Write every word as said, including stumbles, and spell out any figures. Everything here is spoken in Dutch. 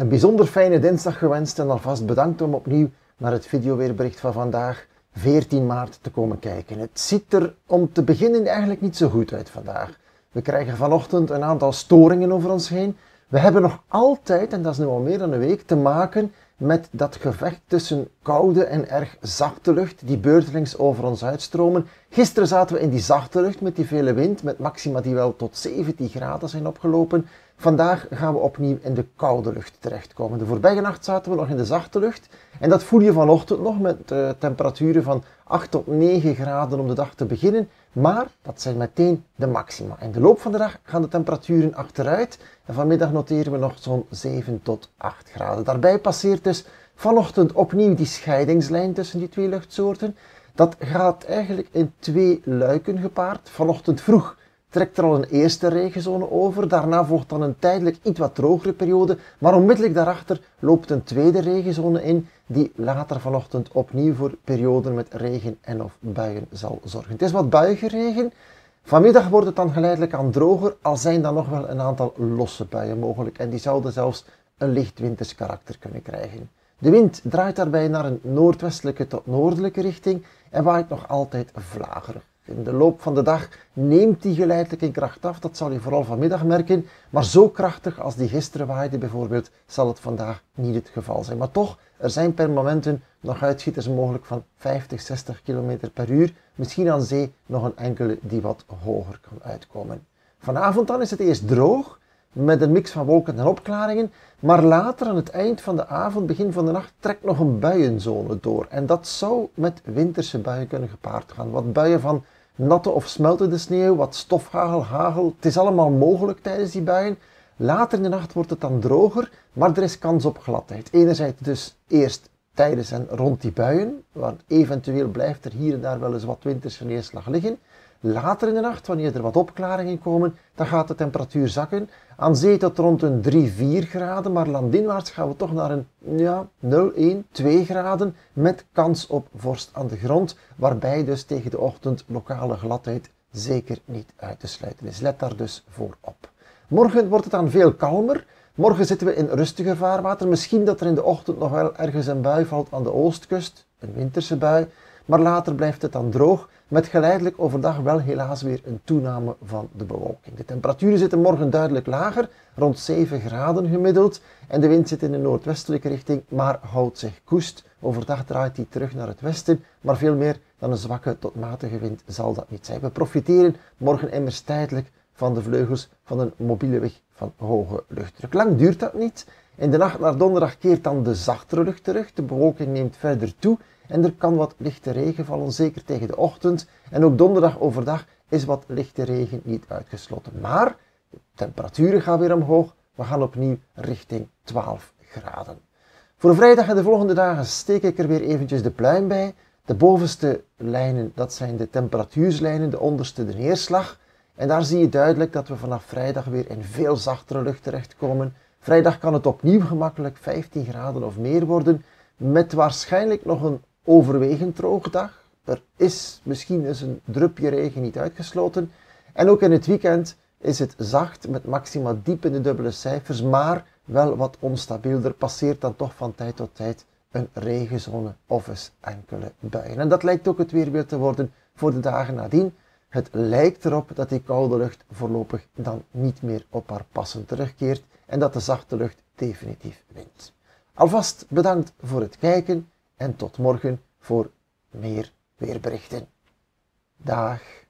Een bijzonder fijne dinsdag gewenst en alvast bedankt om opnieuw naar het videoweerbericht van vandaag, veertien maart, te komen kijken. Het ziet er om te beginnen eigenlijk niet zo goed uit vandaag. We krijgen vanochtend een aantal storingen over ons heen. We hebben nog altijd, en dat is nu al meer dan een week, te maken met dat gevecht tussen koude en erg zachte lucht die beurtelings over ons uitstromen. Gisteren zaten we in die zachte lucht met die vele wind, met maxima die wel tot zeventien graden zijn opgelopen. Vandaag gaan we opnieuw in de koude lucht terechtkomen. De voorbije nacht zaten we nog in de zachte lucht en dat voel je vanochtend nog met uh, temperaturen van acht tot negen graden om de dag te beginnen. Maar dat zijn meteen de maxima. In de loop van de dag gaan de temperaturen achteruit en vanmiddag noteren we nog zo'n zeven tot acht graden. Daarbij passeert dus vanochtend opnieuw die scheidingslijn tussen die twee luchtsoorten. Dat gaat eigenlijk in twee luiken gepaard. Vanochtend vroeg trekt er al een eerste regenzone over, daarna volgt dan een tijdelijk iets wat drogere periode, maar onmiddellijk daarachter loopt een tweede regenzone in, die later vanochtend opnieuw voor perioden met regen en of buien zal zorgen. Het is wat buiige regen. Vanmiddag wordt het dan geleidelijk aan droger, al zijn dan nog wel een aantal losse buien mogelijk en die zouden zelfs een licht winters karakter kunnen krijgen. De wind draait daarbij naar een noordwestelijke tot noordelijke richting en waait nog altijd vlagerig. In de loop van de dag neemt die geleidelijk in kracht af, dat zal je vooral vanmiddag merken, maar zo krachtig als die gisteren waaide bijvoorbeeld, zal het vandaag niet het geval zijn. Maar toch, er zijn per momenten nog uitschieters mogelijk van vijftig, zestig kilometer per uur, misschien aan zee nog een enkele die wat hoger kan uitkomen. Vanavond dan is het eerst droog, met een mix van wolken en opklaringen, maar later aan het eind van de avond, begin van de nacht, trekt nog een buienzone door. En dat zou met winterse buien kunnen gepaard gaan. Wat buien van natte of smeltende sneeuw, wat stofhagel, hagel, het is allemaal mogelijk tijdens die buien. Later in de nacht wordt het dan droger, maar er is kans op gladheid. Enerzijds dus eerst tijdens en rond die buien, want eventueel blijft er hier en daar wel eens wat winterse neerslag liggen. Later in de nacht, wanneer er wat opklaringen komen, dan gaat de temperatuur zakken. Aan zee tot rond een drie, vier graden, maar landinwaarts gaan we toch naar een ja, nul, één, twee graden met kans op vorst aan de grond, waarbij dus tegen de ochtend lokale gladheid zeker niet uit te sluiten is. Let daar dus voor op. Morgen wordt het dan veel kalmer. Morgen zitten we in rustiger vaarwater. Misschien dat er in de ochtend nog wel ergens een bui valt aan de oostkust, een winterse bui, maar later blijft het dan droog, met geleidelijk overdag wel helaas weer een toename van de bewolking. De temperaturen zitten morgen duidelijk lager, rond zeven graden gemiddeld, en de wind zit in de noordwestelijke richting, maar houdt zich koest. Overdag draait hij terug naar het westen, maar veel meer dan een zwakke tot matige wind zal dat niet zijn. We profiteren morgen immers tijdelijk van de vleugels van een mobiele weg van hoge luchtdruk. Lang duurt dat niet. In de nacht naar donderdag keert dan de zachtere lucht terug, de bewolking neemt verder toe en er kan wat lichte regen vallen, zeker tegen de ochtend. En ook donderdag overdag is wat lichte regen niet uitgesloten. Maar de temperaturen gaan weer omhoog, we gaan opnieuw richting twaalf graden. Voor vrijdag en de volgende dagen steek ik er weer eventjes de pluim bij. De bovenste lijnen, dat zijn de temperatuurslijnen, de onderste de neerslag. En daar zie je duidelijk dat we vanaf vrijdag weer in veel zachtere lucht terechtkomen. Vrijdag kan het opnieuw gemakkelijk vijftien graden of meer worden, met waarschijnlijk nog een overwegend droge dag. Er is misschien eens een drupje regen niet uitgesloten. En ook in het weekend is het zacht met maxima diep in de dubbele cijfers, maar wel wat onstabiel. Er passeert dan toch van tijd tot tijd een regenzone of eens enkele buien. En dat lijkt ook het weerbeeld te worden voor de dagen nadien. Het lijkt erop dat die koude lucht voorlopig dan niet meer op haar passen terugkeert en dat de zachte lucht definitief wint. Alvast bedankt voor het kijken en tot morgen voor meer weerberichten. Dag!